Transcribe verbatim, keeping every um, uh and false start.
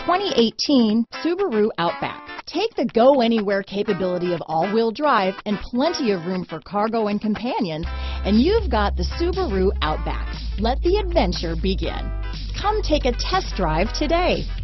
twenty eighteen Subaru Outback. Take the go-anywhere capability of all-wheel drive and plenty of room for cargo and companions, and you've got the Subaru Outback. Let the adventure begin. Come take a test drive today.